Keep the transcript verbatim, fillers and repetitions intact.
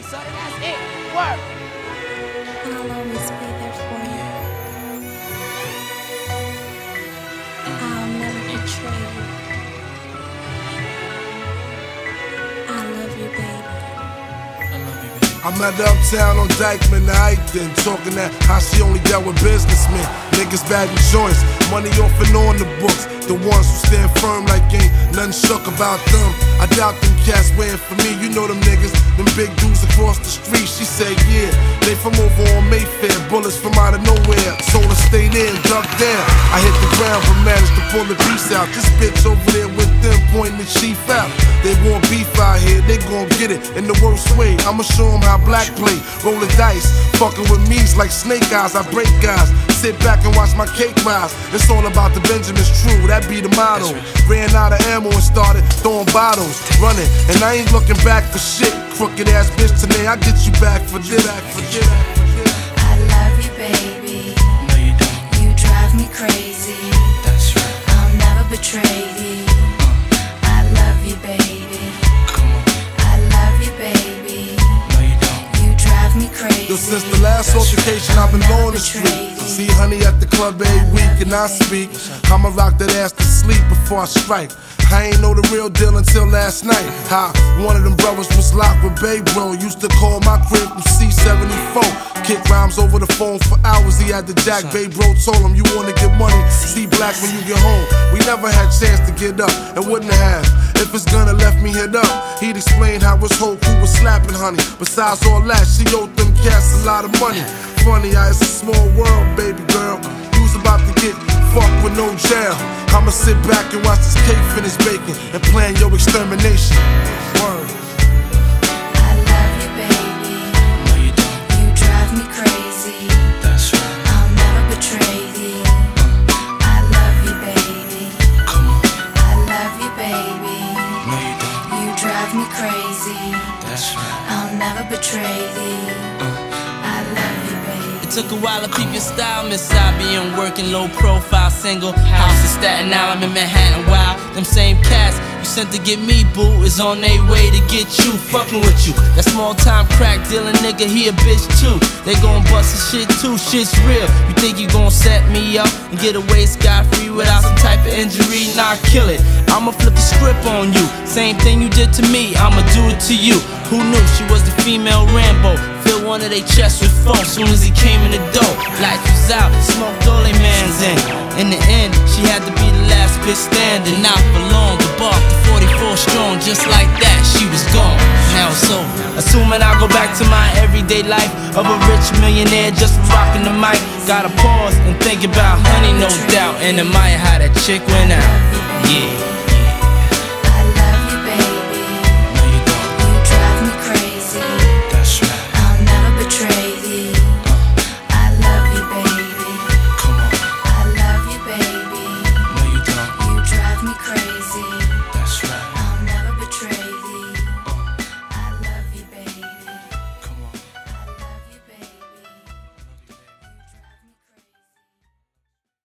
So that's it. Work. I'll always be there for you. I'll never betray you. I love you, baby. I'm at the Uptown on Dykeman, the Iten, talking that how she only dealt with businessmen. Niggas bagging joints, money off and on the books. The ones who stand firm like ain't nothing shook about them. I doubt them cats waiting for me, you know them niggas, them big dudes across the street. She said, yeah, they from over on Mayfair, bullets from out of nowhere. Told her stay there and duck down. I hit the ground but managed to pull the piece out. This bitch over there with them pointing the chief out. They want beef out here, they gon' get it in the worst way. I'ma show them how black play, roll the dice. Fucking with me's like snake eyes, I break guys. Sit back and watch my cake rise. It's all about the Benjamins, true, that be the motto. Ran out of ammo and started throwing bottles, running, and I ain't looking back for shit. Crooked ass bitch today, I get you back for this. I love you, baby. No, you don't. You drive me crazy. That's right. I'll never betray you. I love you, baby. Come on. I love you, baby. No, you don't. You drive me crazy. Yo, since the last altercation, I've been on the street. See honey at the club every week and I speak. I'ma rock that ass to sleep before I strike. I ain't know the real deal until last night. How one of them brothers was locked with Babe Bro. Used to call my crib from C seventy-four. Kick rhymes over the phone for hours. He had the jack. Babe Bro told him, you wanna get money, see black when you get home. We never had chance to get up and wouldn't have. If his gunner left me hit up, he'd explain how his whole crew was slapping honey. Besides all that, she owed them cats a lot of money. Funny how it's a small world, baby girl. You's about to get fucked with no jail. I'ma sit back and watch this cake finish baking and plan your extermination. Word. I love you, baby. No, you don't. You drive me crazy. That's right. I'll never betray you. I love you, baby. Come on. I love you, baby. No, you don't. You drive me crazy. That's right. I'll never betray you. I love you, baby. Took a while to peep your style, Miss I B. I'm working low profile, single house in Staten Island, I'm in Manhattan. Wow, them same cats you sent to get me, boo, is on their way to get you, fucking with you. That small time crack dealing nigga, he a bitch too. They gon' bust his shit too, shit's real. You think you gon' set me up and get away scot-free without some type of injury? Nah, kill it. I'ma flip the script on you. Same thing you did to me, I'ma do it to you. Who knew she was the female Rambo? Fill one of they chests with foam soon as he came in the door. Lights was out, smoked all they mans in. In the end, she had to be the last bitch standing. Not for long, the bar to forty-four strong. Just like that, she was gone. Now it's over. Assuming I'll go back to my everyday life of a rich millionaire just for rocking the mic. Gotta pause and think about honey, no doubt. And admire how that chick went out. Yeah.